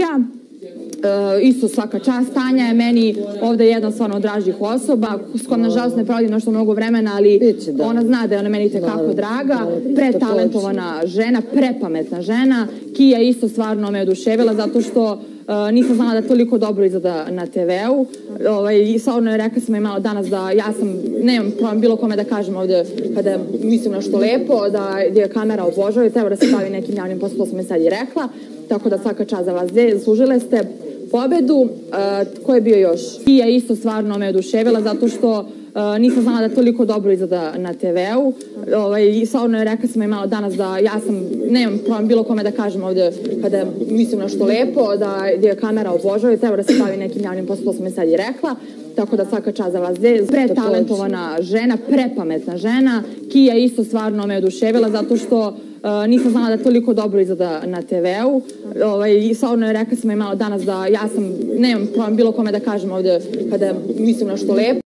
Kija, isto svaka čast. Tanja je meni ovde jedna stvarno od dražih osoba, s kojom nažalost ne provodim nešto mnogo vremena, ali ona zna da je ona meni tekako draga, pretalentovana žena, prepametna žena. Kija isto stvarno me oduševila zato što nisam znala da toliko dobro izgleda na TV-u. I stvarno je rekla sam i malo danas da ja sam, nemam problem bilo kome da kažem ovde kada mislim nešto lepo, da je kamera obožava i treba da se bavi nekim javnim poslom, to sam je sad i rekla. Tako da svaka čast za vas dve, zaslužile ste pobedu. Ko je bio još? Kija isto stvarno me oduševila zato što nisam znala da toliko dobro izgleda na TV-u. I stvarno je rekla sam i malo danas da ja sam, nemam problem bilo kome da kažem ovde kada mislim nešto lepo, da je kamera obožava i treba da se bavi nekim javnim poslom, to sam je sad i rekla. Tako da svaka čast za vas dve, pretalentovana žena, prepametna žena. Kija isto stvarno me oduševila zato što nisam znala da toliko dobro izgleda na TV-u. I stvarno je rekla sam i malo danas da ja sam, nemam problem bilo kome da kažem ovde kada mislim nešto lepo.